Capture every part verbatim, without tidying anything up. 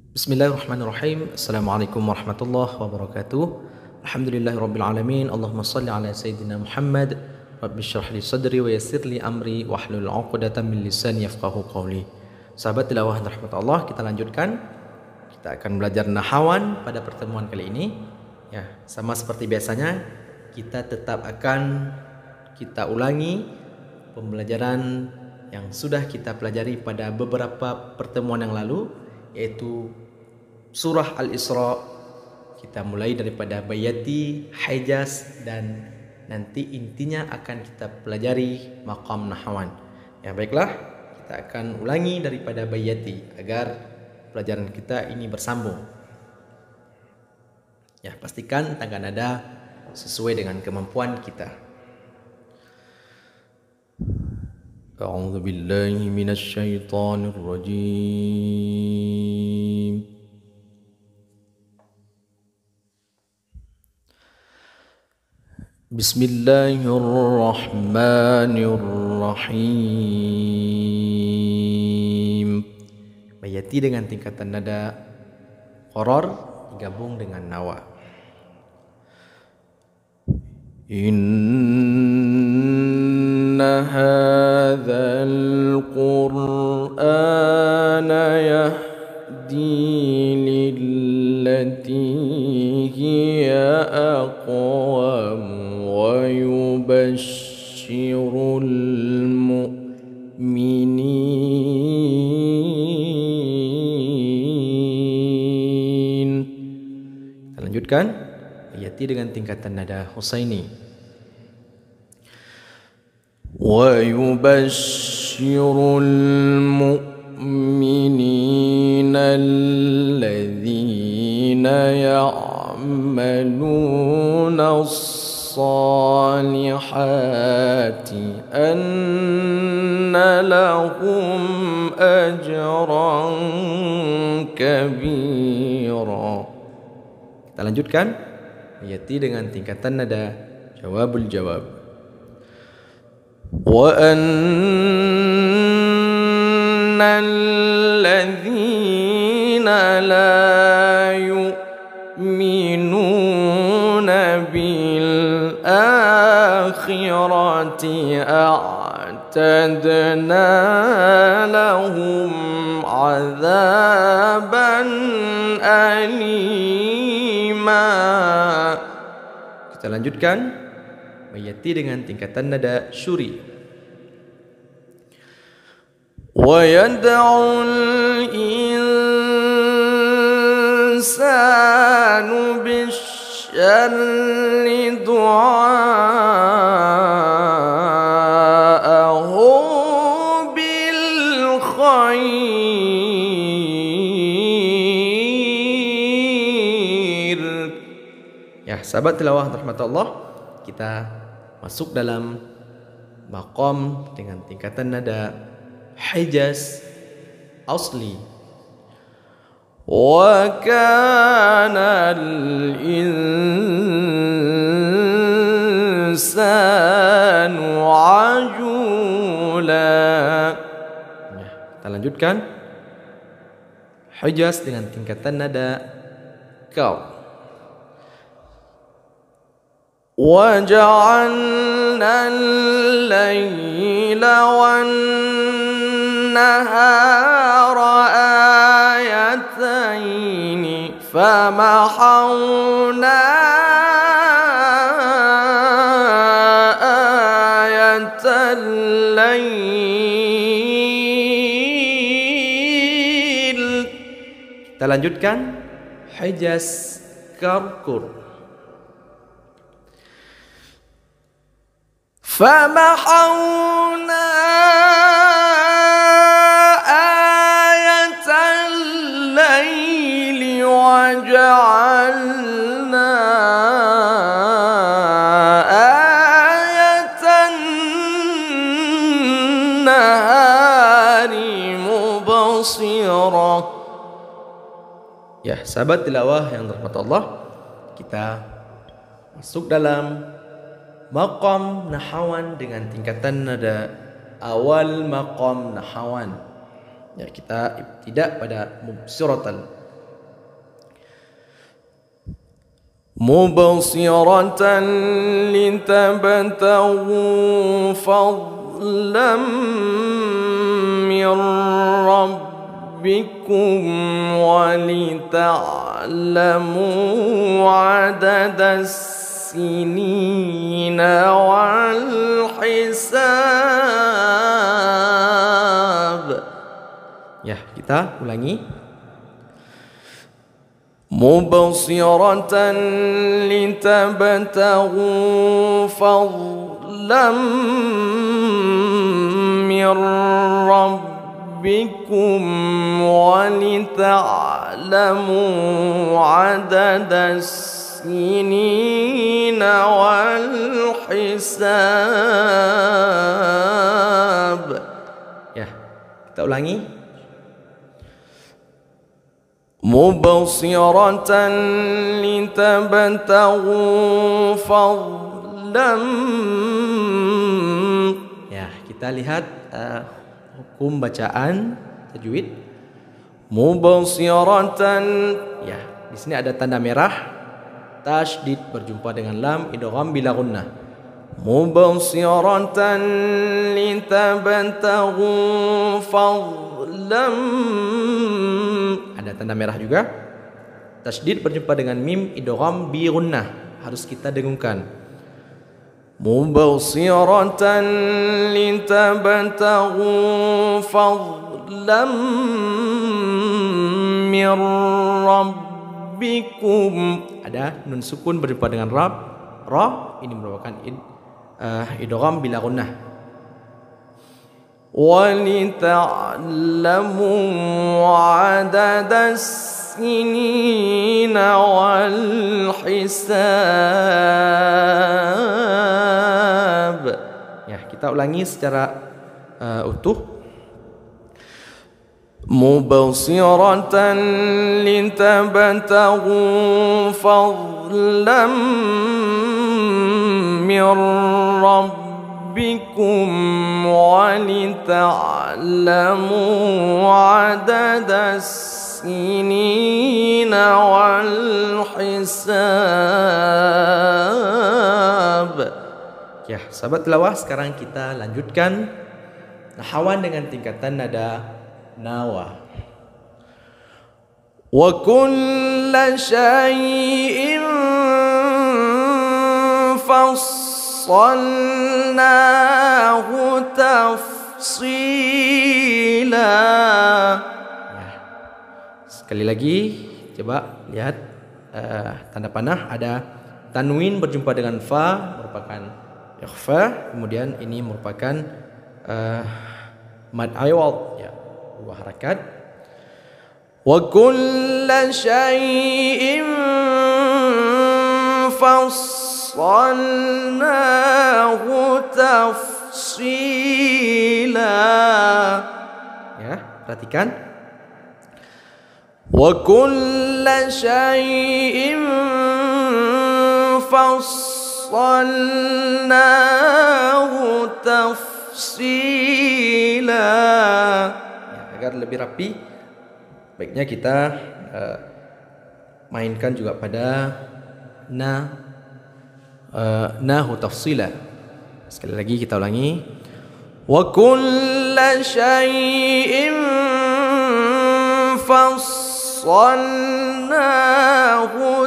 Bismillahirrahmanirrahim. Assalamualaikum warahmatullahi wabarakatuh. Alhamdulillahirabbil alamin. Allahumma shalli ala sayyidina Muhammad. Rabbi shrah li sadri wa yassir li amri wahlul 'uqdatam min lisani yafqahu qawli. Sahabat tilawah rahmat Allah, kita lanjutkan. Kita akan belajar nahawan pada pertemuan kali ini. Ya, sama seperti biasanya, kita tetap akan kita ulangi pembelajaran yang sudah kita pelajari pada beberapa pertemuan yang lalu, yaitu surah Al-Isra. Kita mulai daripada bayati, hijaz, dan nanti intinya akan kita pelajari maqam nahawan. Ya, baiklah, kita akan ulangi daripada bayati agar pelajaran kita ini bersambung. Ya, pastikan tangga nada sesuai dengan kemampuan kita. A'udzu billahi minasy syaithanir rajim. Bismillahirrahmanirrahim. Bayati dengan tingkatan nada qaror digabung dengan nawa. Inna hadzal qur'ana yahdi lillati hiya aqwam wa yubashshirul mu'minin. Kita lanjutkan bayati dengan tingkatan nada husaini. Wa yubashshirul mu'minina alladhina ya'maluna as-salihati anna lahum ajran kabira. Kita lanjutkan bayati dengan tingkatan nada jawabul jawab. Wa annal ladzina la yu'minuna bil akhirati a'tadna lahum 'adzaban alima. Kita lanjutkan bayati dengan tingkatan nada syuri. Wa yad'ul insanu bisyarri du'aahu bil khair. Ya, sahabat tilawah rahmatullah, kita masuk dalam maqam dengan tingkatan nada hijaz asli. Wa kana al-insanu ajula. Ya, kita lanjutkan hijaz dengan tingkatan nada qaw. وَجَعَلْنَا اللَّيْلَ وَالنَّهَارَ آيَتَيْنِ فَمَحَوْنَا آيَةَ اللَّيْلِ. Kita lanjutkan hijaz karkur. فَمَحَوْنَا آيَةَ اللَّيْلِ وَجَعَلْنَا آيَةَ النَّهَارِ مُبْصِرَةً. Ya, sahabat tilawah yang dirahmati Allah, kita masuk dalam maqam nahawan dengan tingkatan nada awal maqam nahawan. Ya, kita tidak pada mubsiratal. mubsiratan litabtaghu fadlan min rabbikum wa lita'lamu 'adadas sinina wal hisab. Ya, kita ulangi. Mubsiratan litabtaghu fadlan min rabbikum wa lita'lamu 'adadas sinina wal hisab. Ya, kita ulangi. Mubsiratan litabtaghu fadlan. Ya, kita lihat uh, hukum bacaan tajwid. Mubsiratan. Ya, di sini ada tanda merah. Tasydid berjumpa dengan lam idgham bila gunnah. Mubsiratan litabtaghu fadlan. Ada tanda merah juga. Tasydid berjumpa dengan mim idgham bi gunnah, harus kita dengungkan. Mubsiratan litabtaghu fadlan min rabbikum. Ada nun sukun berjumpa dengan rab, ra, ini merupakan id, uh, idgham bila gunnah. وَلِتَعْلَمُوا عَدَدَ السِّنِينَ وَالْحِسَابِ. Ya, kita ulangi secara uh, utuh. مُبْصِرَةً لِتَبْتَغُوا فَضْلًا مِّن رَّبِّكُمْ بكم ولتعلموا عدد السنين والحساب. Ya, sahabat tilawah, sekarang kita lanjutkan nahawan dengan tingkatan nada nawa. Wa kulla syai'in fas Fassalnahu tafsila. Ya. Sekali lagi, coba lihat uh, tanda panah, ada tanwin berjumpa dengan fa merupakan ikhfa, kemudian ini merupakan uh, mad iwad, ya, dua harakat. Wa kulla syai'in fas Fassalnahu tafsila. Ya, perhatikan. Wa kulla syai'in fassalnahu tafsila. Ya, agar lebih rapi, baiknya kita uh, mainkan juga pada na Uh, nahu tafsila. Sekali lagi kita ulangi. Wa kulla syai'in fassalnahu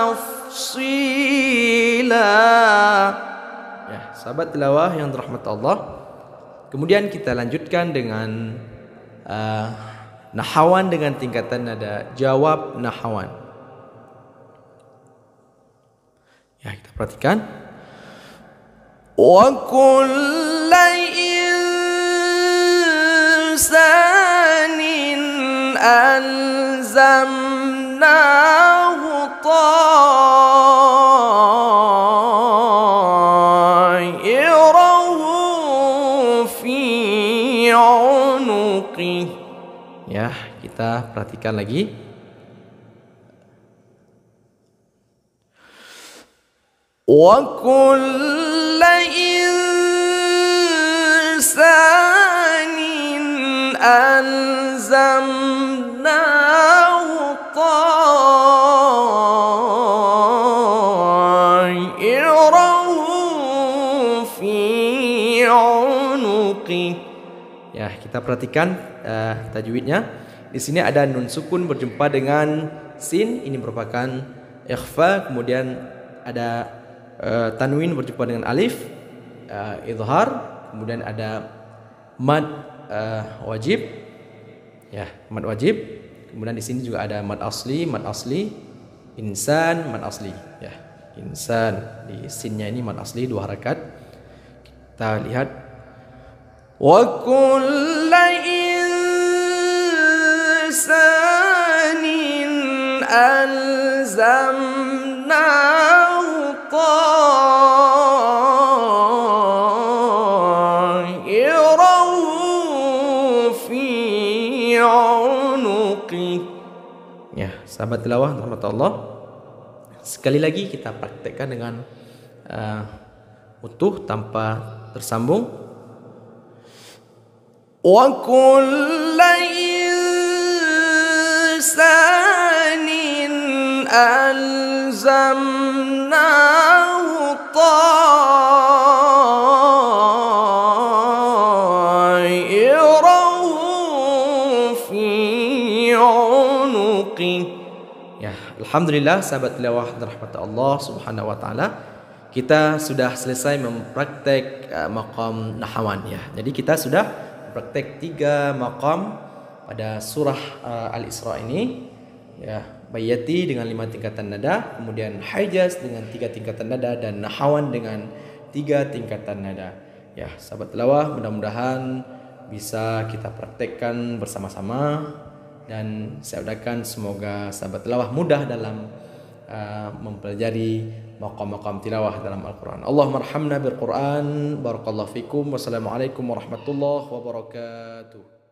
tafsila. Ya, sahabat tilawah yang dirahmati Allah, kemudian kita lanjutkan dengan uh, nahawan dengan tingkatan nada jawab nahawan. Ya, kita perhatikan. Wa kulla insanin alzamnahu ta'irahu fi 'unuqih. Ya, kita perhatikan lagi. Wa kulla insanin alzamnahu ta'irahu kita perhatikan uh, tajwidnya. Di sini ada nun sukun berjumpa dengan sin, ini merupakan ikhfa. Kemudian ada uh, tanwin berjumpa dengan alif, uh, izhar. Kemudian ada mad uh, wajib, ya, mad wajib. Kemudian di sini juga ada mad asli, mad asli, insan, mad asli, ya, insan. Di sinnya ini mad asli dua harakat. Kita lihat. Wa kulla insanin alzamnahu ta'irahu fi 'unuqih. Ya, sahabat tilawah rahmatullah. Sekali lagi kita praktekkan dengan uh, utuh tanpa tersambung. Wa kulla insanin alzamnahu ta'irahu fi 'unuqih. Ya, alhamdulillah sahabat tilawah rahmat Allah Subhanahu wa taala. Kita sudah selesai mempraktek uh, maqam nahawan, ya. Jadi kita sudah praktek tiga maqam pada surah uh, Al-Isra ini, ya, bayati dengan lima tingkatan nada, kemudian hijaz dengan tiga tingkatan nada, dan nahawan dengan tiga tingkatan nada. Ya, sahabat tilawah, mudah-mudahan bisa kita praktekkan bersama-sama, dan saya ucapkan semoga sahabat tilawah mudah dalam uh, mempelajari maqam-maqam tilawah dalam Al-Quran. Allahumma arhamna bil Quran. Barakallahu fikum. Wassalamualaikum warahmatullahi wabarakatuh.